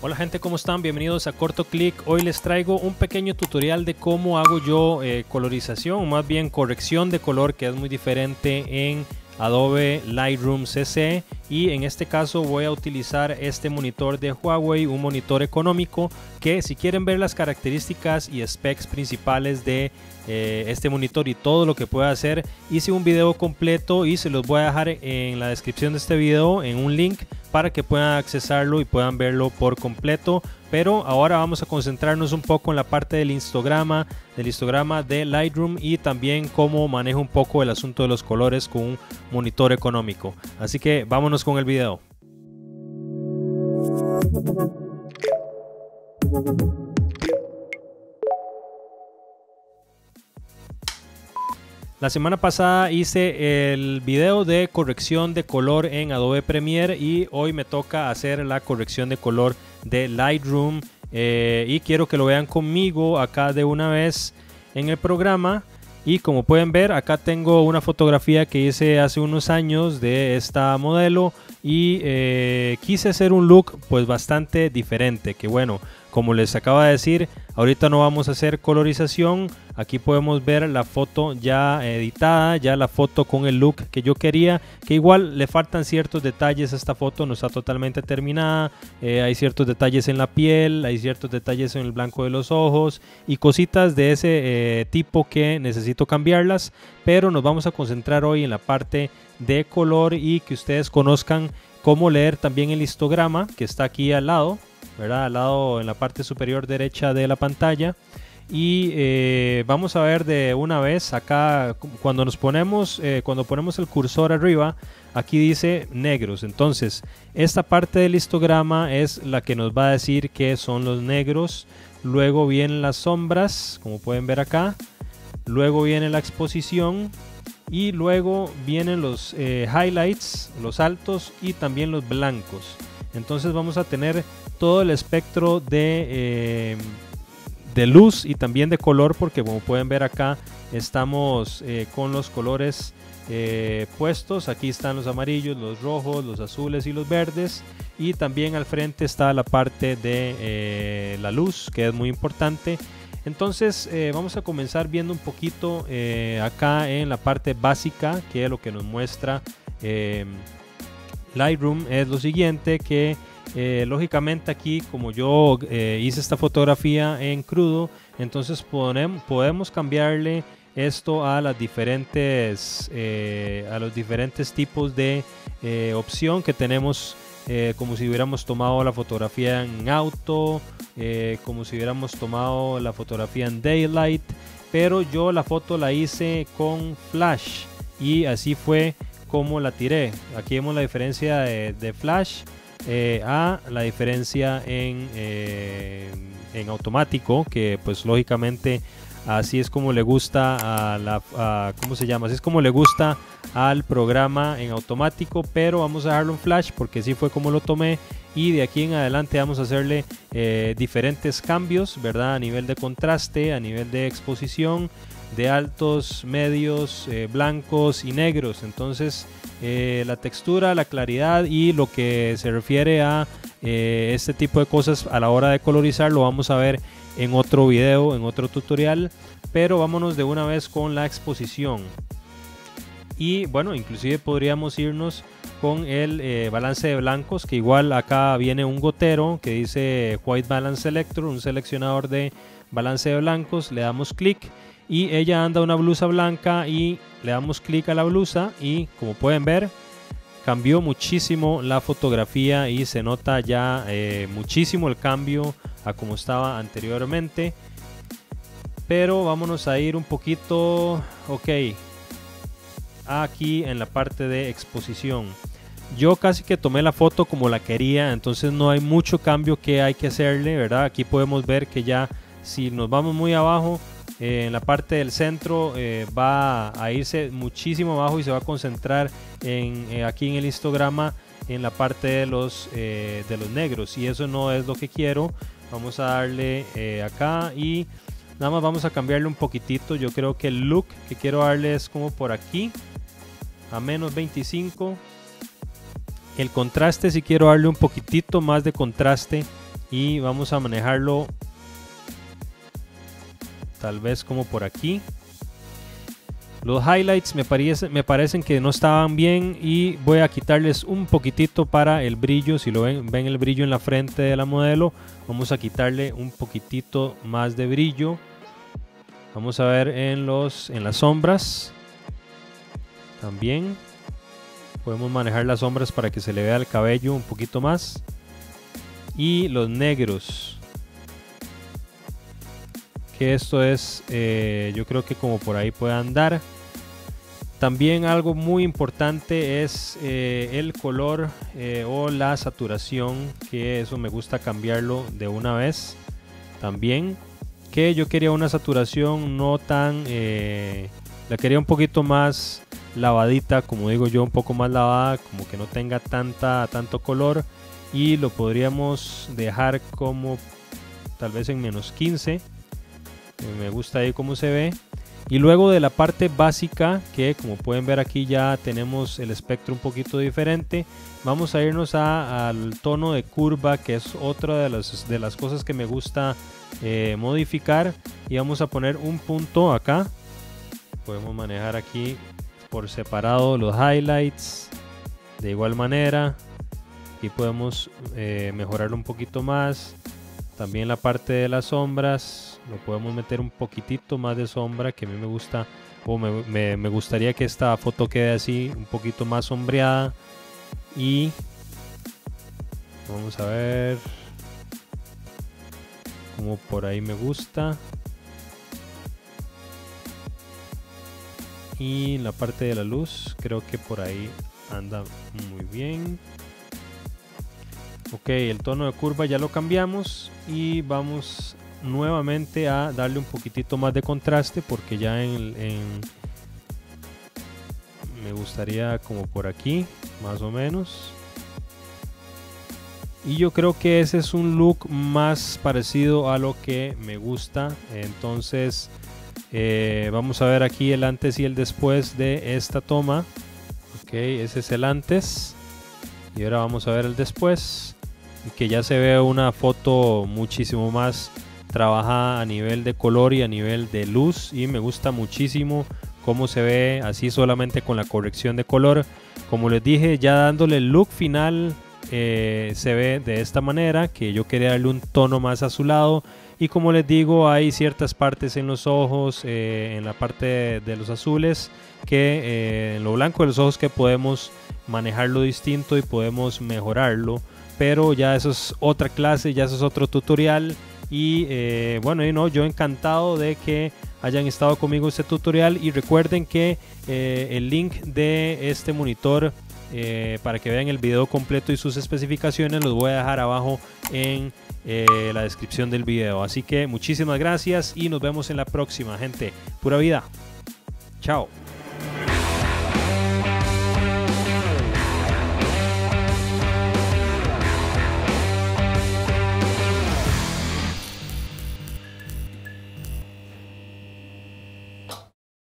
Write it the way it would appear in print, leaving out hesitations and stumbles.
Hola gente, ¿cómo están? Bienvenidos a Corto Click. Hoy les traigo un pequeño tutorial de cómo hago yo colorización, o más bien corrección de color, que es muy diferente en Adobe Lightroom CC. Y en este caso voy a utilizar este monitor de Huawei, un monitor económico, que si quieren ver las características y specs principales de este monitor y todo lo que puede hacer, hice un video completo y se los voy a dejar en la descripción de este video en un link para que puedan accesarlo y puedan verlo por completo. Pero ahora vamos a concentrarnos un poco en la parte del histograma de Lightroom y también cómo manejo un poco el asunto de los colores con un monitor económico. Así que vámonos con el video. La semana pasada hice el video de corrección de color en Adobe Premiere y hoy me toca hacer la corrección de color de Lightroom y quiero que lo vean conmigo acá de una vez en el programa. Y como pueden ver, acá tengo una fotografía que hice hace unos años de esta modelo y quise hacer un look pues bastante diferente, que bueno, como les acabo de decir, ahorita no vamos a hacer colorización. Aquí podemos ver la foto ya editada, ya la foto con el look que yo quería, que igual le faltan ciertos detalles a esta foto, no está totalmente terminada, hay ciertos detalles en la piel, hay ciertos detalles en el blanco de los ojos y cositas de ese tipo que necesito cambiarlas, pero nos vamos a concentrar hoy en la parte de color y que ustedes conozcan cómo leer también el histograma que está aquí al lado, ¿verdad? Al lado en la parte superior derecha de la pantalla. Y vamos a ver de una vez acá cuando ponemos el cursor arriba, aquí dice negros. Entonces esta parte del histograma es la que nos va a decir qué son los negros. Luego vienen las sombras, como pueden ver acá. Luego viene la exposición y luego vienen los highlights, los altos y también los blancos. Entonces vamos a tener todo el espectro de luz y también de color, porque como pueden ver acá estamos con los colores puestos. Aquí están los amarillos, los rojos, los azules y los verdes, y también al frente está la parte de la luz, que es muy importante. Entonces vamos a comenzar viendo un poquito acá en la parte básica, que es lo que nos muestra Lightroom. Es lo siguiente, que lógicamente aquí, como yo hice esta fotografía en crudo, entonces podemos cambiarle esto a los diferentes tipos de opción que tenemos, como si hubiéramos tomado la fotografía en auto, como si hubiéramos tomado la fotografía en daylight, pero yo la foto la hice con flash y así fue como la tiré. Aquí vemos la diferencia de flash a la diferencia en automático, que pues lógicamente así es como le gusta así es como le gusta al programa en automático, pero vamos a dejarlo en flash porque así fue como lo tomé. Y de aquí en adelante vamos a hacerle diferentes cambios, ¿verdad? A nivel de contraste, a nivel de exposición, de altos, medios, blancos y negros. Entonces la textura, la claridad y lo que se refiere a este tipo de cosas a la hora de colorizar lo vamos a ver en otro video, en otro tutorial. Pero vámonos de una vez con la exposición. Y bueno, inclusive podríamos irnos con el balance de blancos, que igual acá viene un gotero que dice White Balance Selector, un seleccionador de balance de blancos. Le damos clic y ella anda una blusa blanca y le damos clic a la blusa y como pueden ver cambió muchísimo la fotografía y se nota ya muchísimo el cambio a como estaba anteriormente. Pero vámonos a ir un poquito, aquí en la parte de exposición. Yo casi que tomé la foto como la quería, entonces no hay mucho cambio que hay que hacerle, ¿verdad? Aquí podemos ver que ya si nos vamos muy abajo, en la parte del centro va a irse muchísimo abajo y se va a concentrar aquí en el histograma en la parte de los negros, y eso no es lo que quiero. Vamos a darle acá y nada más vamos a cambiarle un poquitito. Yo creo que el look que quiero darle es como por aquí a menos 25. El contraste, si quiero darle un poquitito más de contraste y vamos a manejarlo tal vez como por aquí. Los highlights me parecen que no estaban bien y voy a quitarles un poquitito para el brillo. Si lo ven el brillo en la frente de la modelo, vamos a quitarle un poquitito más de brillo. Vamos a ver en las sombras también. Podemos manejar las sombras para que se le vea el cabello un poquito más. Y los negros, que esto es, yo creo que como por ahí puede andar. También algo muy importante es el color o la saturación, que eso me gusta cambiarlo de una vez. También que yo quería una saturación no tan, la quería un poquito más lavadita, como digo yo, un poco más lavada, como que no tenga tanto color, y lo podríamos dejar como tal vez en -15. Me gusta ahí cómo se ve. Y luego de la parte básica, que como pueden ver aquí ya tenemos el espectro un poquito diferente, vamos a irnos al tono de curva, que es otra de las cosas que me gusta modificar, y vamos a poner un punto acá. Podemos manejar aquí por separado los highlights de igual manera, y podemos mejorarlo un poquito más. También la parte de las sombras, lo podemos meter un poquitito más de sombra, que a mí me gusta, o me gustaría que esta foto quede así, un poquito más sombreada. Y vamos a ver como por ahí me gusta. Y la parte de la luz, creo que por ahí anda muy bien. Ok, el tono de curva ya lo cambiamos y vamos nuevamente a darle un poquitito más de contraste, porque ya me gustaría como por aquí más o menos. Y yo creo que ese es un look más parecido a lo que me gusta. Entonces vamos a ver aquí el antes y el después de esta toma. Ok, ese es el antes y ahora vamos a ver el después, y que ya se ve una foto muchísimo más trabajada a nivel de color y a nivel de luz, y me gusta muchísimo cómo se ve así solamente con la corrección de color. Como les dije, ya dándole el look final se ve de esta manera, que yo quería darle un tono más azulado, y como les digo, hay ciertas partes en los ojos, en la parte de los azules, que en lo blanco de los ojos, que podemos manejarlo distinto y podemos mejorarlo, pero ya eso es otra clase, ya eso es otro tutorial. Y bueno, yo encantado de que hayan estado conmigo en este tutorial, y recuerden que el link de este monitor para que vean el video completo y sus especificaciones los voy a dejar abajo en la descripción del video. Así que muchísimas gracias y nos vemos en la próxima, gente. Pura vida. Chao.